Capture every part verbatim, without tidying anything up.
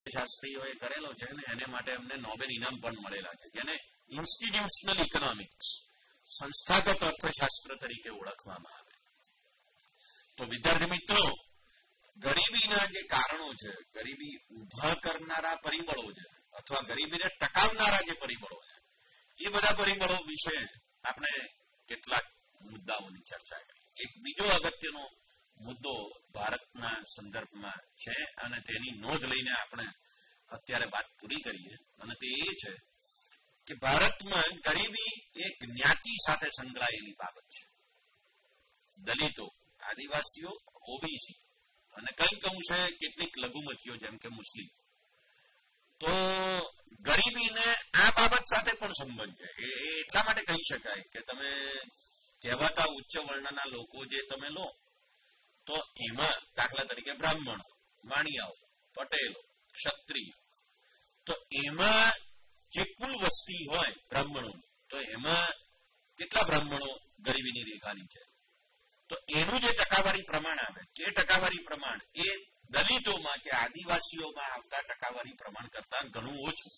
શાસ્ત્રીઓએ કરેલો છે ને એને માટે એમને નોબેલ ઇનામ પણ મળેલા છે, જેને ઇન્સ્ટિટ્યુશનલ ઇકોનોમિક્સ, સંસ્થાગત અર્થશાસ્ત્ર તરીકે ઓળખવામાં આવે. તો વિદ્યાર્થી મિત્રો, ગરીબીના જે કારણો છે, ગરીબી ઉભા કરનારા પરિબળો છે અથવા ગરીબીને ટકાવનારા જે પરિબળો છે, એ બધા પરિબળો વિશે આપણે કેટલાક મુદ્દાઓની ચર્ચા કરી. એક બીજો અગત્યનો મુદ્દો ભારતના સંદર્ભમાં છે અને તેની નોંધ લઈને આપણે અત્યારે વાત પૂરી કરીએ, અને તે એ છે કે ભારતમાં ગરીબી એ જ્ઞાતિ સાથે સંકળાયેલી બાબત છે. દલિતો, આદિવાસીઓ, ઓબીસી અને કંઈક અંશે કેટલીક લઘુમતીઓ જેમ કે મુસ્લિમ, તો ગરીબીને આ બાબત સાથે પણ સંબંધ છે. એ એટલા માટે કહી શકાય કે તમે કહેવાતા ઉચ્ચ વર્ણના લોકો જે તમે લો, તો એમાં દાખલા તરીકે બ્રાહ્મણો, વાણિયાઓ, પટેલો, ક્ષત્રિય, તો એમાં જે કુલ વસ્તી હોય બ્રાહ્મણોની, તો એમાં કેટલા બ્રાહ્મણો ગરીબીની રેખાની છે? તો એનું જે ટકાવારી પ્રમાણ આવે, તે ટકાવારી પ્રમાણ એ દલિતોમાં કે આદિવાસીઓમાં આવતા ટકાવારી પ્રમાણ કરતા ઘણું ઓછું.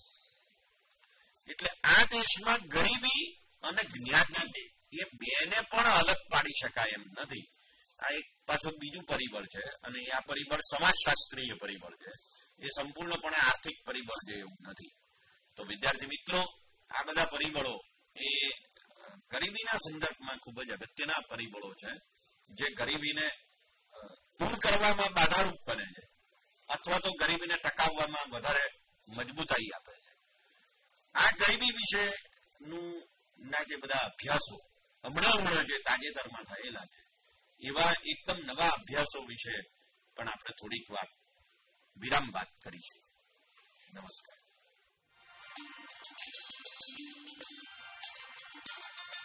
એટલે આ દેશમાં ગરીબી અને જ્ઞાતિ એ બેને પણ અલગ પાડી શકાય એમ નથી. આ એક પાછું બીજું પરિબળ છે, અને આ પરિબળ સમાજશાસ્ત્રીય પરિબળ છે. એ સંપૂર્ણપણે આર્થિક પરિબળ છે એવું નથી. તો વિદ્યાર્થી મિત્રો, આ બધા પરિબળો એ ગરીબીના સંદર્ભમાં ખૂબ જ અગત્યના પરિબળો છે, જે ગરીબીને દૂર કરવામાં બાધારૂપ બને છે અથવા તો ગરીબીને ટકાવવામાં વધારે મજબૂતાઈ આપે છે. આ ગરીબી વિશેનું ના જે બધા અભ્યાસો હમણાં હમણાં જે તાજેતરમાં થયેલા છે, એવા એકદમ નવા અભ્યાસો વિશે પણ આપણે થોડીક વાર વિરામ બાદ કરીશું. નમસ્કાર.